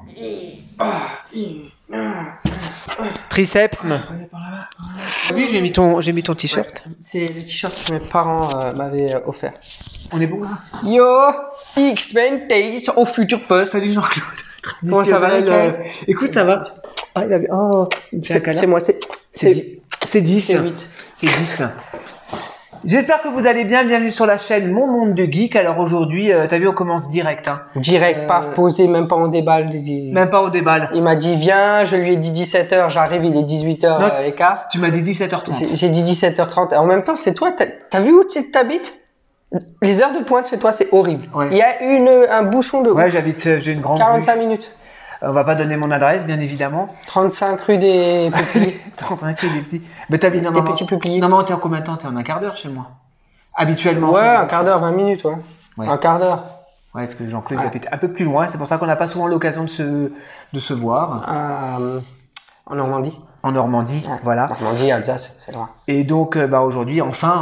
Triceps. T'as vu, j'ai mis ton t-shirt. Ouais. C'est le t-shirt que mes parents m'avaient offert. On est bon là? Yo, X-Men Days au futur poste. Salut Jean-Claude. Comment ça va, Michael? Écoute, ça va. Ah, il avait... Oh, c'est moi, c'est 10. C'est 8. C'est 10. J'espère que vous allez bien. Bienvenue sur la chaîne Mon Monde de Geek. Alors aujourd'hui, t'as vu, on commence direct. Hein. Direct, pas posé, même pas en déballe. Même pas au déballe. Il m'a dit viens, je lui ai dit 17h, j'arrive, il est 18h et quart. Tu m'as dit 17h30. J'ai dit 17h30. En même temps, c'est toi, t'as vu où tu t'habites? Les heures de pointe chez toi, c'est horrible. Ouais. Il y a un bouchon de... Ouais, j'ai une grande 45 rue. Minutes. On va pas donner mon adresse, bien évidemment. 35 rue des Peupliers. 35 rue des petits. Mais t'habites des petits Peupliers. Non, mais t'es en combien de temps? T'es en un quart d'heure chez moi? Habituellement. Ouais, un quart d'heure, 20 minutes, ouais. Un quart d'heure. Ouais, parce que Jean-Claude habite un peu plus loin. C'est pour ça qu'on n'a pas souvent l'occasion de se voir. En Normandie. En Normandie, voilà. Normandie, Alsace, c'est loin. Et donc, aujourd'hui, enfin,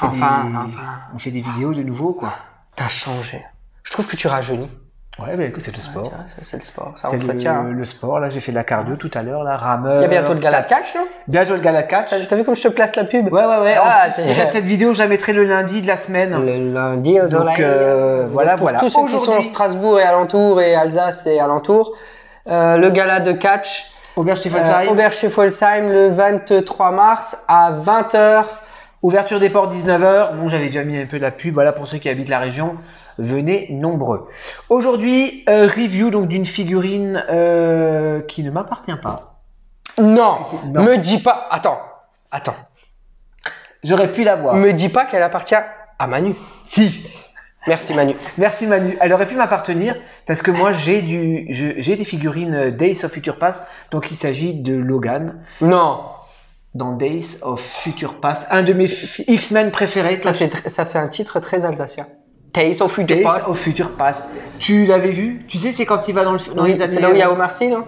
on fait des vidéos de nouveau, quoi. T'as changé. Je trouve que tu rajeunis. Ouais, mais écoute, c'est le sport. C'est le sport, ça entretient. Le sport, là, j'ai fait de la cardio tout à l'heure, là, rameur. Il y a bientôt le gala de catch, non? Bientôt le gala de catch. T'as vu comme je te place la pub? Ouais. Ah, cette vidéo, je la mettrai le lundi de la semaine. Le lundi au soleil. Voilà. Pour tous ceux qui sont Strasbourg et alentour et Alsace et alentour, le gala de catch. Oberscheffolsheim le 23 mars à 20h. Ouverture des portes 19h. Bon, j'avais déjà mis un peu de la pub. Voilà, pour ceux qui habitent la région, venez nombreux. Aujourd'hui, review donc d'une figurine qui ne m'appartient pas. Non, me dis pas. Attends. J'aurais pu l'avoir. Me dis pas qu'elle appartient à Manu. Si. Merci Manu. Merci Manu. Elle aurait pu m'appartenir parce que moi j'ai des figurines Days of Future Past. Donc il s'agit de Logan. Non. Dans Days of Future Past, un de mes X-Men préférés. Ça fait un titre très alsacien. Days of Future Past. Days of Future Past. Tu l'avais vu? Tu sais, c'est quand il va dans les années... C'est là où il y a Omar Sy, non?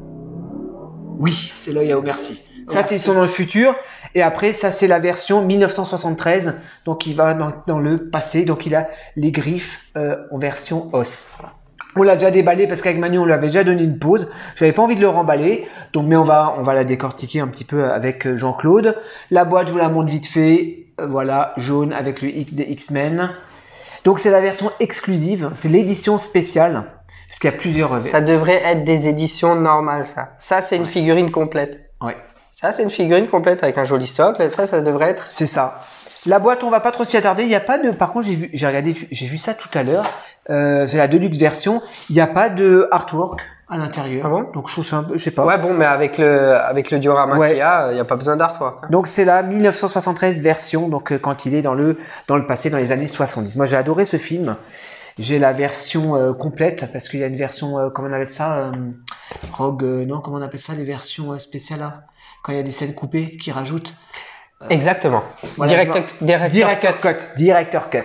Oui, c'est là où il y a Omar Sy. Ça, ils sont dans le futur. Et après, ça, c'est la version 1973. Donc, il va dans le passé. Donc, il a les griffes en version os. On l'a déjà déballé parce qu'avec Manu, on lui avait déjà donné une pause. J'avais pas envie de le remballer. Donc, mais on va la décortiquer un petit peu avec Jean-Claude. La boîte, je vous la montre vite fait. Voilà, jaune avec le X des X-Men. Donc, c'est la version exclusive. C'est l'édition spéciale. Parce qu'il y a plusieurs... Ça devrait être des éditions normales, ça. Ça, c'est une figurine complète. Ouais. Ça, c'est une figurine complète avec un joli socle. Ça devrait être... C'est ça. La boîte, on va pas trop s'y attarder. Il y a pas de... Par contre, j'ai vu ça tout à l'heure. C'est la Deluxe version. Il n'y a pas de artwork à l'intérieur. Ah bon? Donc, je trouve ça un peu... Je sais pas. Ouais, bon, mais avec le diorama qu'il y a, il n'y a pas besoin d'artwork. Hein. Donc, c'est la 1973 version. Donc, quand il est dans le passé, dans les années 70. Moi, j'ai adoré ce film. J'ai la version complète parce qu'il y a une version, comment on appelle ça, Rogue, non, comment on appelle ça, les versions spéciales là, quand il y a des scènes coupées qui rajoutent. Exactement. Voilà, Director Cut.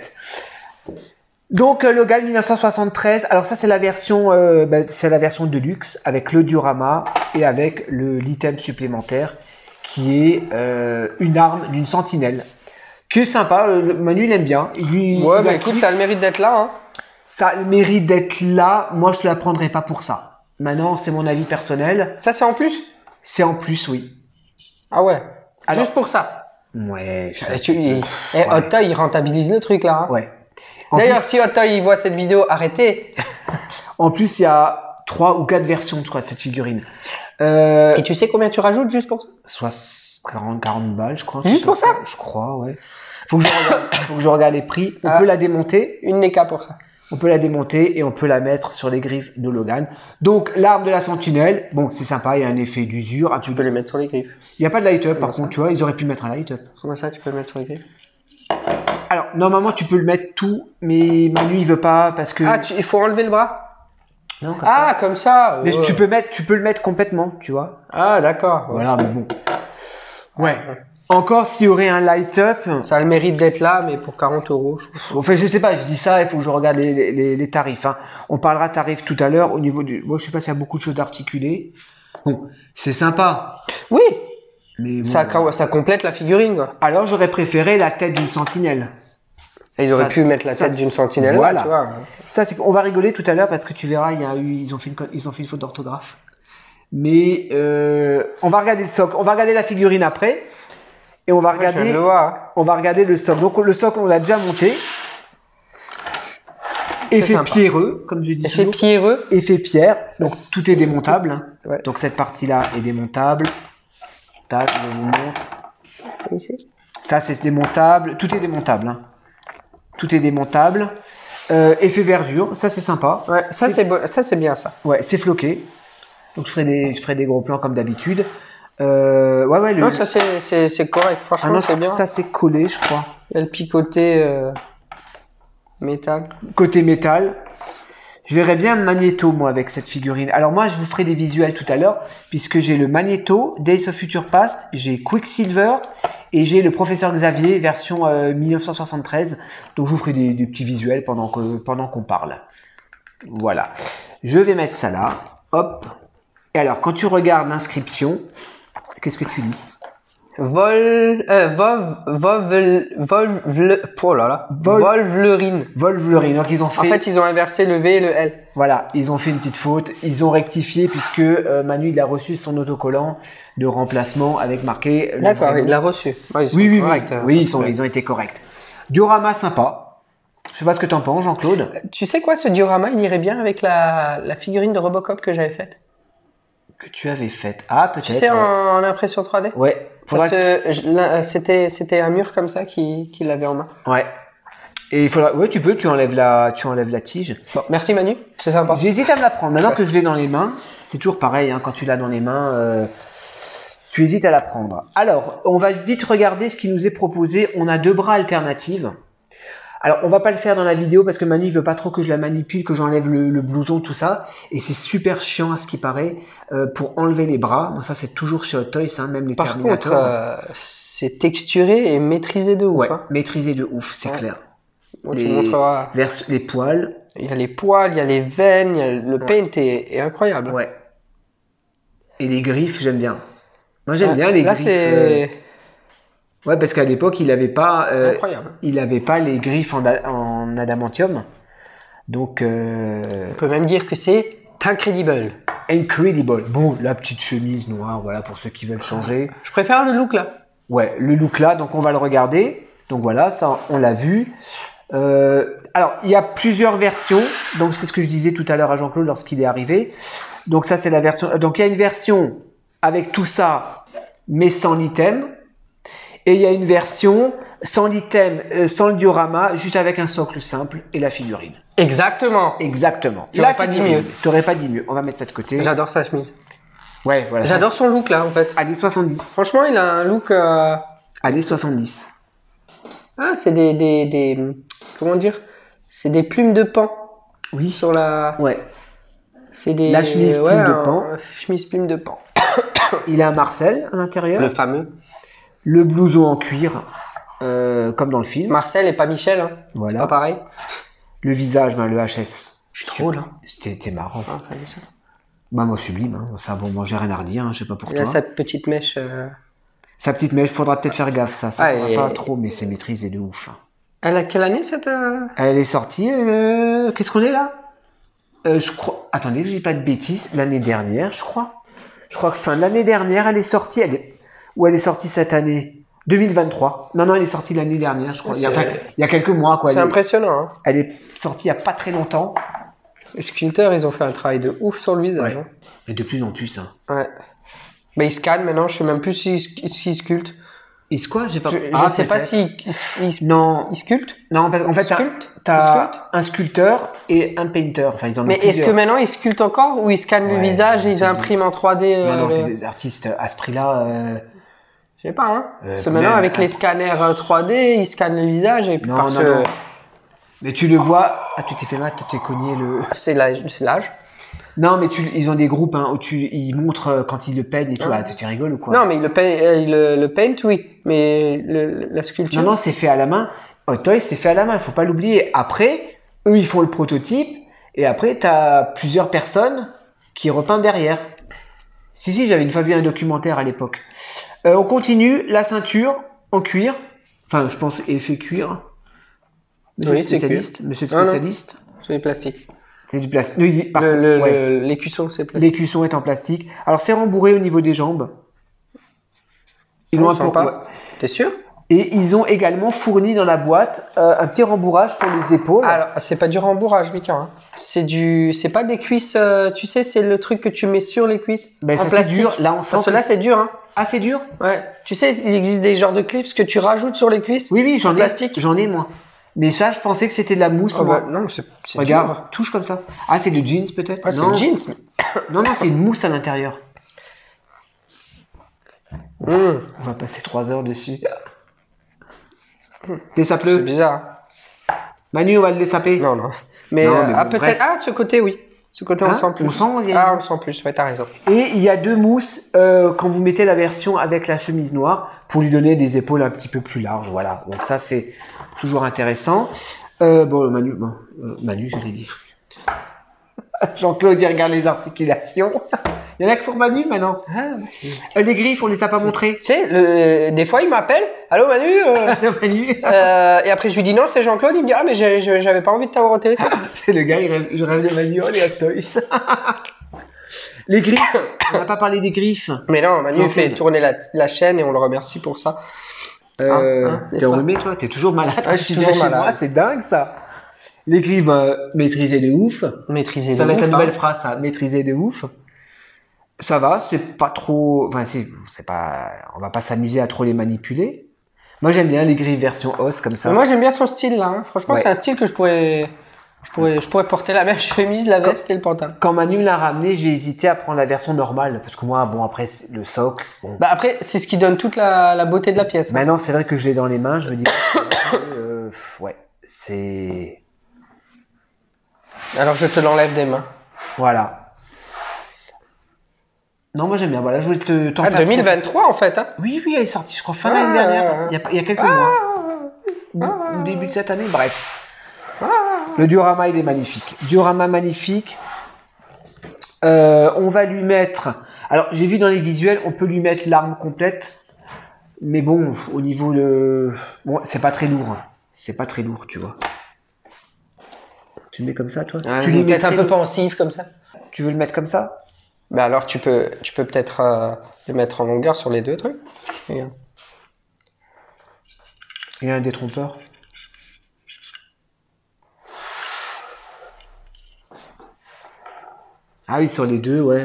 Donc Logan 1973. Alors ça c'est la version Deluxe avec le diorama et avec l'item supplémentaire qui est une arme d'une sentinelle. Que sympa, Manu il aime bien. Ouais, écoute, ça a le mérite d'être là. Hein. Ça a le mérite d'être là. Moi, je ne la prendrai pas pour ça. Maintenant, c'est mon avis personnel. Ça, c'est en plus? C'est en plus, oui. Ah ouais. Alors, juste pour ça? Ouais. Hot Toy, il rentabilise le truc, là. Hein. Ouais. D'ailleurs, si Hot Toy, il voit cette vidéo, arrêtez. En plus, il y a 3 ou 4 versions, je crois, de cette figurine. Et tu sais combien tu rajoutes juste pour ça? 40 balles, je crois. Juste pour ça? Je crois, ouais. Faut que je regarde les prix. On peut la démonter. Une NECA pour ça. On peut la démonter et on peut la mettre sur les griffes de Logan. Donc, l'arme de la sentinelle, bon, c'est sympa, il y a un effet d'usure. Tu peux les mettre sur les griffes. Il n'y a pas de light-up, par contre, tu vois, ils auraient pu mettre un light-up. Comment ça, tu peux le mettre sur les griffes? Alors, normalement, tu peux le mettre tout, mais Manu, il veut pas parce que... Ah, il faut enlever le bras? Non, comme ça. Comme ça. Mais tu peux le mettre complètement, tu vois. Ah, d'accord. Voilà, mais bon. Ouais. Encore s'il y aurait un light-up. Ça a le mérite d'être là, mais pour 40 €. Enfin, je sais pas, je dis ça, il faut que je regarde les tarifs. Hein. On parlera tarifs tout à l'heure au niveau du... Moi, je sais pas s'il y a beaucoup de choses articulées. Bon, c'est sympa. Oui. Mais bon, ça complète la figurine, quoi. Alors, j'aurais préféré la tête d'une sentinelle. Ils auraient pu mettre la tête d'une sentinelle. Voilà. Tu vois. Ça, c'est qu'on va rigoler tout à l'heure parce que tu verras, ils ont fait une faute d'orthographe. Mais on va regarder le socle. On va regarder la figurine après. Et on va regarder le socle. Donc le socle, on l'a déjà monté. Effet pierreux, comme je dis. Effet pierreux. Effet pierre. Donc tout est démontable. Ouais. Donc cette partie-là est démontable. Tac, je vous montre. Ici. Ça, c'est démontable. Tout est démontable. Hein. Tout est démontable. Effet verdure, ça c'est sympa. Ouais, ça c'est bien ça. Ouais, c'est floqué. Donc je ferai des gros plans comme d'habitude. Ouais, non, ça c'est correct. Franchement, c'est bien. Ça c'est collé, je crois. Il y a le picoté métal. Côté métal. Je verrais bien Magneto, moi, avec cette figurine. Alors moi, je vous ferai des visuels tout à l'heure, puisque j'ai le Magneto, Days of Future Past, j'ai Quicksilver, et j'ai le Professeur Xavier, version 1973. Donc je vous ferai des petits visuels pendant qu'on parle. Voilà. Je vais mettre ça là. Hop. Et alors, quand tu regardes l'inscription, qu'est-ce que tu lis? Wolverine. Wolverine. Donc ils ont fait. En fait, ils ont inversé le V et le L. Voilà, ils ont fait une petite faute. Ils ont rectifié puisque Manu il a reçu son autocollant de remplacement avec marqué. D'accord, il l'a reçu. Ouais, oui, ils ont été corrects. Diorama sympa. Je sais pas ce que tu en penses, Jean-Claude. Tu sais quoi, ce diorama, il irait bien avec la figurine de Robocop que j'avais faite. Que tu avais faite. Ah, peut-être. Tu sais, en impression 3D. Ouais. C'était un mur comme ça qui l'avait en main. Ouais. Et il faudra. Ouais, tu enlèves la tige. Bon, merci Manu, c'est sympa. J'hésite à me la prendre. Maintenant que je l'ai dans les mains, c'est toujours pareil. Hein, quand tu l'as dans les mains, tu hésites à la prendre. Alors, on va vite regarder ce qui nous est proposé. On a 2 bras alternatifs. Alors, on va pas le faire dans la vidéo parce que Manu il veut pas trop que je la manipule, que j'enlève le blouson, tout ça. Et c'est super chiant à ce qui paraît pour enlever les bras. Bon, ça, c'est toujours chez Hot Toys, hein, même les Terminators. Par contre, c'est texturé et maîtrisé de ouf. Ouais, hein. Maîtrisé de ouf, c'est clair. Bon, tu montreras. Les poils. Il y a les poils, il y a les veines, le paint est incroyable. Ouais. Et les griffes, j'aime bien. Moi, j'aime bien les griffes. Ouais, parce qu'à l'époque, il n'avait pas, les griffes en adamantium. Donc, on peut même dire que c'est incredible. Incredible. Bon, la petite chemise noire, voilà, pour ceux qui veulent changer. Je préfère le look là. Ouais, le look là, donc on va le regarder. Donc voilà, ça, on l'a vu. Alors, il y a plusieurs versions. Donc, c'est ce que je disais tout à l'heure à Jean-Claude lorsqu'il est arrivé. Donc, ça, c'est la version. Donc, il y a une version avec tout ça, mais sans l'item. Et il y a une version sans l'item, sans le diorama, juste avec un socle simple et la figurine. Exactement. J'aurais pas dit mieux. T'aurais pas dit mieux. On va mettre ça de côté. J'adore sa chemise. Ouais, voilà. J'adore son look là, en fait. Années 70. Franchement, il a un look. Années 70. Ah, c'est comment dire? C'est des plumes de pan. Oui. Sur la. Ouais. C'est des. La chemise plume de pan. Chemise plume de pan. Il a un Marcel à l'intérieur. Le fameux. Le blouson en cuir, comme dans le film. Marcel et pas Michel, hein. Voilà. Pas pareil. Le visage, le HS. Je suis trop là. C'était marrant. Ah, ça, ça. Bah moi sublime, hein. Ça bon, moi j'ai rien à redire, hein. Je sais pas pour toi. Il a sa petite mèche. Sa petite mèche, faudra peut-être faire gaffe, ça va pas trop, mais c'est maîtrisé de ouf. Elle a quelle année cette Elle est sortie, qu'est-ce qu'on est là je crois, attendez, je dis pas de bêtises, l'année dernière, je crois. Je crois que fin de l'année dernière, elle est sortie, ou elle est sortie cette année 2023. Non, elle est sortie l'année dernière, je crois. Il y a quelques mois, quoi. C'est impressionnant, hein. Elle est sortie il y a pas très longtemps. Les sculpteurs, ils ont fait un travail de ouf sur le visage. Ouais. Hein. Et de plus en plus, hein. Ouais. Mais ils scannent maintenant, je sais même plus s'ils sculptent. Ils quoi? J'ai pas. Je sais pas s'ils non. Ils sculptent. Non, parce qu'en fait, t'as un sculpteur et un painter. Enfin, ils en ont mais plusieurs. Est-ce que maintenant ils sculptent encore ou ils scannent le visage et ils impriment en 3D Non, c'est des artistes à ce prix-là. Je sais pas, hein. Parce que maintenant, avec les scanners 3D, ils scannent le visage et puis non. Mais tu le vois. Ah, tu t'es fait mal, tu t'es cogné le. C'est l'âge. Non, mais ils ont des groupes hein, où ils montrent quand ils le peignent et tout. Ah, tu rigoles ou quoi? Non, mais le paint, oui. Mais la sculpture. Non, c'est fait à la main. Hot Toys, c'est fait à la main. Il faut pas l'oublier. Après, eux, ils font le prototype. Et après, tu as plusieurs personnes qui repeignent derrière. Si, j'avais une fois vu un documentaire à l'époque. On continue. La ceinture en cuir. Enfin, je pense effet cuir. Monsieur le spécialiste. Monsieur le spécialiste. C'est du plastique. C'est du plastique. L'écusson, c'est plastique. L'écusson est en plastique. Alors, c'est rembourré au niveau des jambes. Ils l'ont pas. T'es sûr? Et ils ont également fourni dans la boîte un petit rembourrage pour les épaules. Alors, c'est pas du rembourrage, Mika. Hein. C'est pas des cuisses. Tu sais, c'est le truc que tu mets sur les cuisses. Ben, en plastique. Dur. Là, on sent. Parce que là, c'est dur. Hein. Ah, c'est dur. Ouais. Tu sais, il existe des genres de clips que tu rajoutes sur les cuisses. Oui, j'en ai. Plastique. J'en ai moi. Mais ça, je pensais que c'était de la mousse. Non, c'est Regarde, dur. touche comme ça. Ah, c'est du jeans peut-être. Ouais, c'est du jeans. Mais... non, c'est une mousse à l'intérieur. On va passer 3 heures dessus. Et ça pleut. C'est bizarre. Manu, on va le laisser. Non. Mais, peut-être. Ah, de ce côté, oui. Ce côté, on le sent plus. On le sent plus. Ouais, t'as raison. Et il y a 2 mousses quand vous mettez la version avec la chemise noire pour lui donner des épaules un petit peu plus larges. Voilà. Donc ça, c'est toujours intéressant. Manu, je l'ai dit. Jean-Claude, il regarde les articulations. Il y en a que pour Manu maintenant. Les griffes, on les a pas montrées. Tu sais, des fois, il m'appelle. Allô Manu, Manu. Et après, je lui dis non, c'est Jean-Claude. Il me dit mais j'avais pas envie de t'avoir au téléphone. C'est le gars, je rêve de Manu, les Hot Toys. Les griffes, on n'a pas parlé des griffes. Mais non, Manu fait tourner la chaîne et on le remercie pour ça. T'es enrhumé toi? T'es toujours malade? Je suis toujours malade. C'est dingue ça. Les griffes, maîtrisées de ouf. Ça va être la nouvelle phrase, ça. Maîtrisées de ouf. Ça va, c'est pas trop. Enfin, c'est pas. On va pas s'amuser à trop les manipuler. Moi, j'aime bien les griffes version os comme ça. Mais moi, j'aime bien son style là. Hein. Franchement, c'est un style que je pourrais porter la même chemise, la veste et le pantalon. Quand Manu me l'a ramené, j'ai hésité à prendre la version normale parce que moi, après le socle. Bon. Bah après, c'est ce qui donne toute la beauté de la pièce. Maintenant, c'est vrai que je l'ai dans les mains. Je me dis, c'est. Alors, je te l'enlève des mains. Voilà. Non, moi j'aime bien. Voilà, je voulais t'en faire 2023 en fait. Hein. Oui, elle est sortie, je crois, fin d'année dernière. Il y a quelques mois. Au début de cette année, bref. Le diorama, il est magnifique. Diorama magnifique. On va lui mettre... Alors, j'ai vu dans les visuels, on peut lui mettre l'arme complète. Mais bon, au niveau de... Bon, c'est pas très lourd. Hein. C'est pas très lourd, tu vois. Tu le mets comme ça, toi? Tu es peut-être un peu pensif comme ça. Tu veux le mettre comme ça? Bah alors, tu peux peut-être le mettre en longueur sur les deux trucs. Regarde. Il y a un détrompeur. Ah oui, sur les deux, ouais.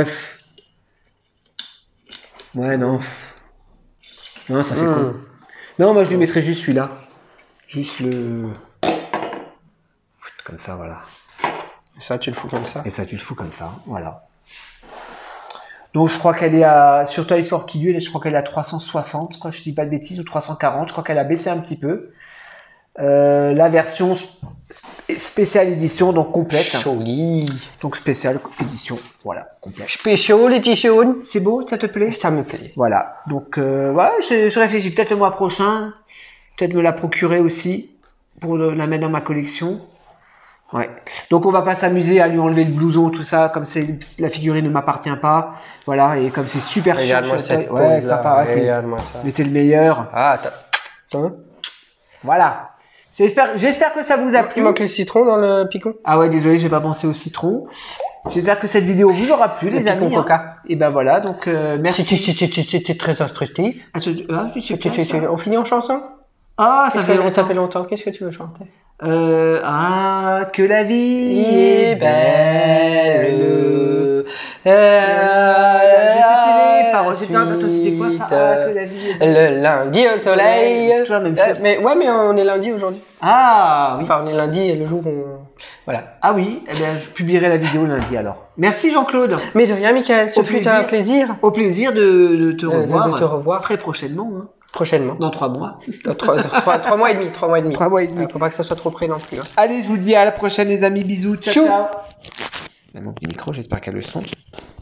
Ouais, non. Non, ça fait quoi? Non, moi je lui mettrais juste celui-là. Juste le... Comme ça, voilà. Et ça, tu le fous comme ça. Et ça, tu le fous comme ça, voilà. Donc, je crois qu'elle est à... Sur Toys for Kids, je crois qu'elle est à 360, je crois que je dis pas de bêtises, ou 340. Je crois qu'elle a baissé un petit peu. La version spéciale édition, donc complète. Joli. Donc, spéciale édition, voilà, complète. Spécial édition. C'est beau, ça te plaît? Ça me plaît. Voilà. Donc, je réfléchis peut-être le mois prochain. Peut-être me la procurer aussi pour la mettre dans ma collection. Ouais. Donc on va pas s'amuser à lui enlever le blouson, tout ça, comme la figurine ne m'appartient pas. Voilà, et comme c'est super cher. Regarde-moi cette pose ça paraît. Regarde-moi ça. Mais t'es le meilleur. Ah, voilà. J'espère que ça vous a plu. Il manque le citron dans le picon. Ah ouais, désolé, j'ai pas pensé au citron. J'espère que cette vidéo vous aura plu, les amis. Coca. Et ben voilà, donc merci. C'était très instructif. On finit en chanson? Ah, ça fait longtemps. Qu'est-ce que tu veux chanter? Que la vie est belle. Je sais plus les paroles. C'était quoi ça? Que la vie est belle. Le lundi au soleil. C'est toujours la même chose. Mais on est lundi aujourd'hui. Ah oui. Enfin, on est lundi le jour où voilà. Ah oui, eh bien, je publierai la vidéo lundi alors. Merci Jean-Claude. Mais de rien, Michael. Ce fut un plaisir. Au plaisir de te revoir. De te revoir. Très prochainement. Hein. Prochainement. Dans 3 mois. 3 mois et demi. 3 mois et demi. 3 mois et demi. Faut pas que ça soit trop près non plus. Hein. Allez, je vous dis à la prochaine les amis. Bisous. Ciao, ciao. Mon petit micro, j'espère qu'elle a le son.